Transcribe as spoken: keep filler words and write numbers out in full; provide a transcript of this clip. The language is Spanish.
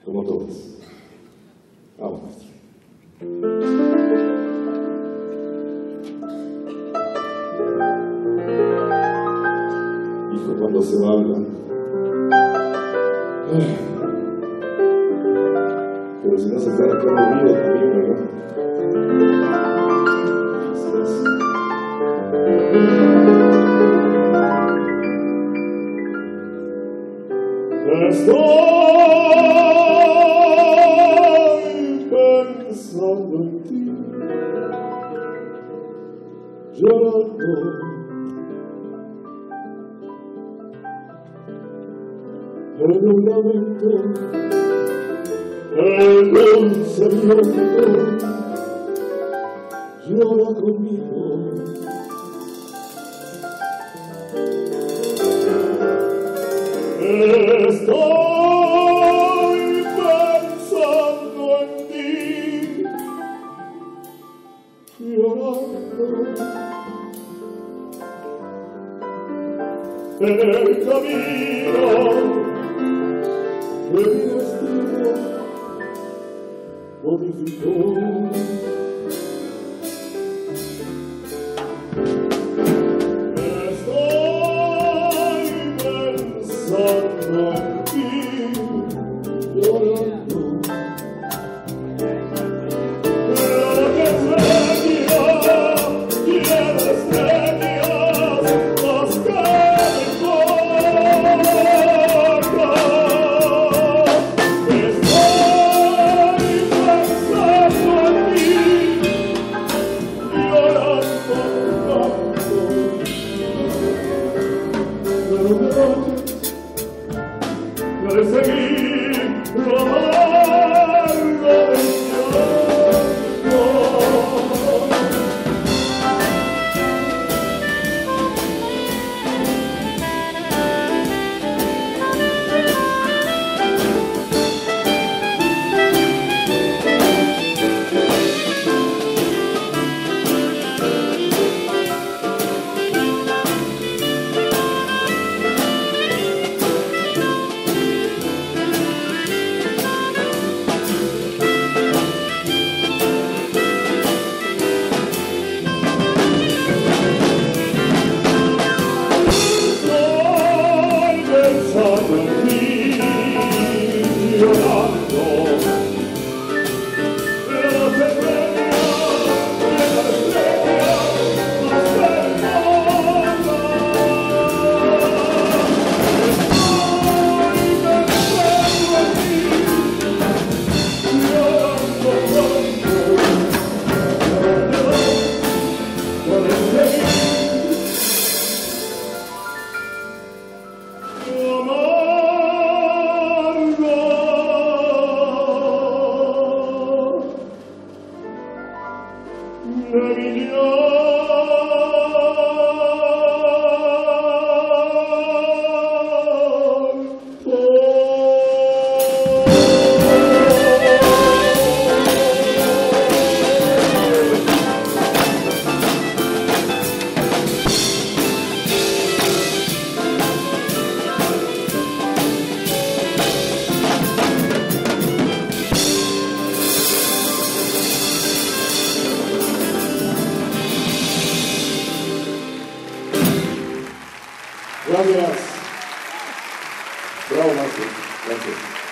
como todos. Vamos, maestro. Hijo, cuando se habla. Ay. Pero si no se están acá dormidos también, ¿verdad? Así es. Estoy pensando en ti, llorando, en un lamento, el dulce violento llora conmigo. Estoy pensando en ti, llorando en el camino que mi destino modificó. Pensando en ti, llorando, pero que sueño, quiero estrellas, más que me importa. Estoy pensando en ti, llorando, pero que de seguir lo amargo del llanto. Gracias. Bravo, maestro. Gracias.